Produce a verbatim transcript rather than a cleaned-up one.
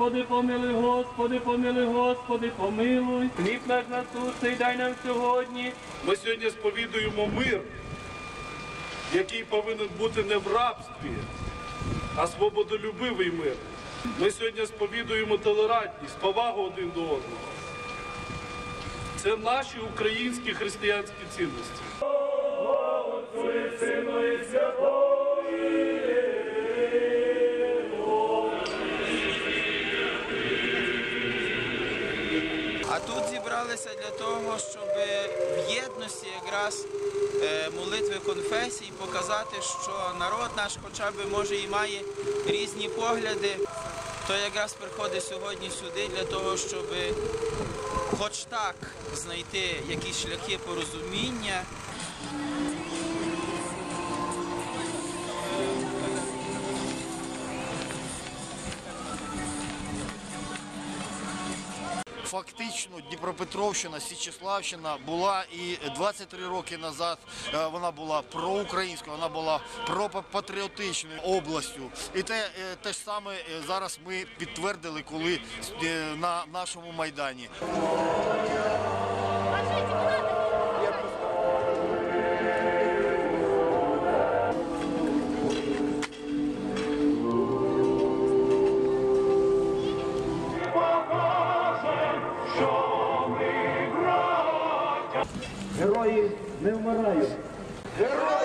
Господи, помилуй, Господи, помилуй, Господи, помилуй. Хліб наш насущний дай нам сьогодні. Ми сьогодні сповідуємо мир, який повинен бути не в рабстві, а свободолюбивий мир. Ми сьогодні сповідуємо толерантність, повагу один до одного. Це наші українські християнські цінності. А тут зібралися для того, щоб в єдності якраз молитви конфесій показати, що народ наш хоча б може і має різні погляди, то якраз приходить сьогодні сюди для того, щоб хоч так знайти якісь шляхи порозуміння. Фактично Дніпропетровщина, Січеславщина була і двадцять три роки назад вона була проукраїнською, вона була пропатріотичною областю. І те, те ж саме зараз ми підтвердили, коли на нашому Майдані. Герої не вмирають. Герої